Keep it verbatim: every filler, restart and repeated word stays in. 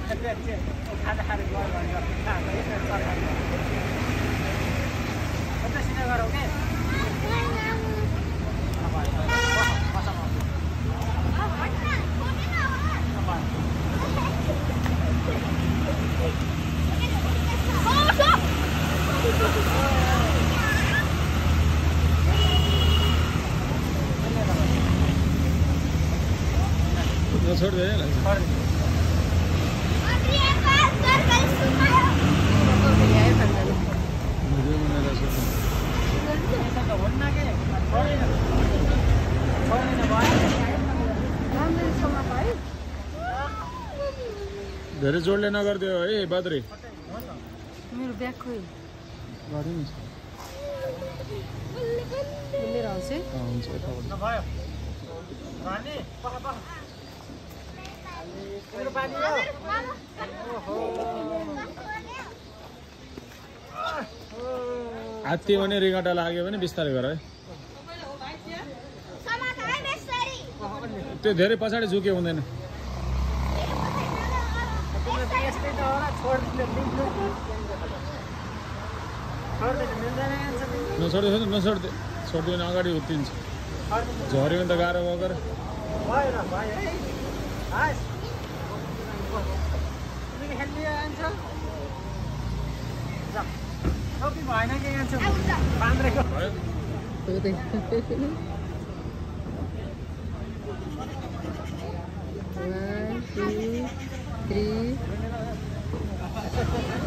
छोड़ दे ना धेरै जोडले नगर्दियो है बाद्रे मेरो ब्याग खोइ गाडी नि छ लिएर आउँछ है हुन्छ भयो रानी पख पख मेरो पानी हो ओहो हात्ती भने रिगाटा लाग्यो भने बिस्तारै गर है त्यो धेरै पछाडि झुके हुँदैन नछोड्दै नछोड्दै छोड्दियो भने अगाडि उत्तिन्छ झऱ्यो भने त गाह्रो बगर One, two, three.